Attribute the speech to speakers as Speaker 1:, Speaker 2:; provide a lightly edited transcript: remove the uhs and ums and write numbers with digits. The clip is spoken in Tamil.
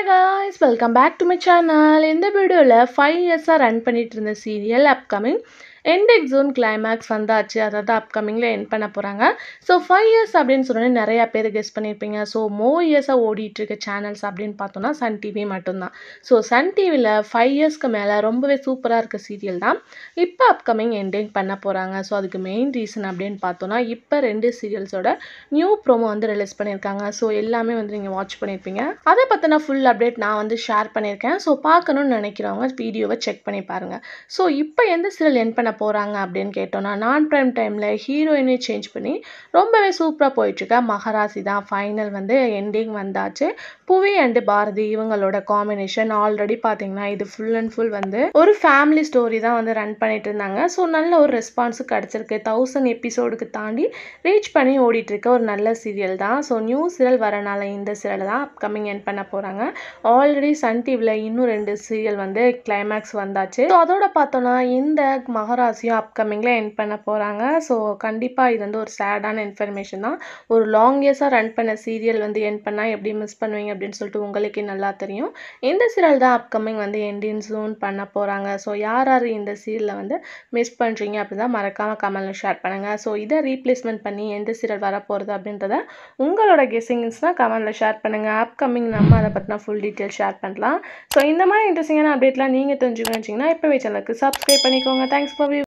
Speaker 1: guys, welcome back to my channel. In the video, 5 years run பண்ணிட்டு இருந்த serial upcoming ending zone climax வந்தாச்சு. அதாவது upcomingல end பண்ண போறாங்க. So 5 years அப்படினு சொன்னே நிறைய பேர் கெஸ் பண்ணிருப்பீங்க. So more years ஓடிட்டு இருக்க சேனல்ஸ் அப்படினு பார்த்தோம்னா சன் டிவி மட்டும்தான். So சன் டிவில 5 இயர்ஸ்க்கு மேல ரொம்பவே சூப்பரா இருக்க சீரியல் தான் இப்போ upcoming ending பண்ண போறாங்க. So அதுக்கு மெயின் ரீசன் அப்படினு பார்த்தோம்னா இப்போ ரெண்டு சீரியல்ஸோட நியூ ப்ரோமோ வந்து ரிலீஸ் பண்ணிருக்காங்க. So எல்லாமே வந்து நீங்க வாட்ச் பண்ணிருப்பீங்க. அதை பத்தின ஃபுல் அப்டேட் நான் வந்து ஷேர் பண்ணிருக்கேன். So பார்க்கணும்னு நினைக்கிறவங்க வீடியோவை செக் பண்ணி பாருங்க. So இப்போ எந்த சீரியல் எண்ட் பண்ண போறாங்க அப்படின்னு கேட்டோம்னா நான் பிரைம் டைம்ல ஹீரோயினை சேஞ்ச் பண்ணி ரொம்பவே சூப்பரா போயிட்டு இருக்க மகாராசி தான் ஃபைனல் வந்து எண்டிங் வந்தாச்சு. புவி அண்ட் பாரதி இவங்களோட காம்பினேஷன் ஆல்ரெடி பாத்தீங்கன்னா இது ஃபுல் அண்ட் ஃபுல் வந்து ஒரு ஃபேமிலி ஸ்டோரி தான் வந்து ரன் பண்ணிட்டு இருந்தாங்க. ஸோ நல்ல ஒரு ரெஸ்பான்ஸ் கிடைச்சிருக்கு. 1000 எபிசோடுக்கு தாண்டி ரீச் பண்ணி ஓடிட்டு இருக்க ஒரு நல்ல சீரியல் தான். ஸோ நியூ சீரியல் வரனால இந்த சீரியல் தான் அப்கமிங் எண்ட் பண்ண போறாங்க. ஆல்ரெடி சன் டிவில இன்னும் 2 சீரியல் வந்து கிளைமேக்ஸ் வந்தாச்சு. ஸோ அதோட பார்த்தோம்னா இந்த மகாராசியும் அப்கமிங்ல எண்ட் பண்ண போறாங்க. ஸோ கண்டிப்பா இது வந்து ஒரு சேடான இன்ஃபர்மேஷன் தான். ஒரு லாங் இயர்ஸா ரன் பண்ண சீரியல் வந்து எண்ட் பண்ணா எப்படி மிஸ் பண்ணுவீங்க அப்படின்னு சொல்லிட்டு உங்களுக்கே நல்லா தெரியும். இந்த சீரியல் தான் அப்கமிங் வந்து எண்டிங் சூன் பண்ண போறாங்க. ஸோ யார் யார் இந்த சீரியல்ல வந்து மிஸ் பண்றீங்க அப்படிதான் மறக்காம கமெண்ட்ல ஷேர் பண்ணுங்க. ஸோ இதை ரீப்ளேஸ்மெண்ட் பண்ணி எந்த சீரியல் வர போறது அப்படின்றத உங்களோட கெஸிங்ஸ்னா கமெண்ட்ல ஷேர் பண்ணுங்க. அப்கமிங் நம்ம அதை பத்தின ஃபுல் டீட்டெயில் ஷேர் பண்ணலாம். ஸோ இந்த மாதிரி இன்ட்ரெஸ்டிங்கான அப்டேட்லாம் நீங்க தெரிஞ்சுக்கணும்னு நினைச்சீங்கன்னா இப்பவே சேனலுக்கு சப்ஸ்கிரைப் பண்ணிக்கோங்க. Thanks for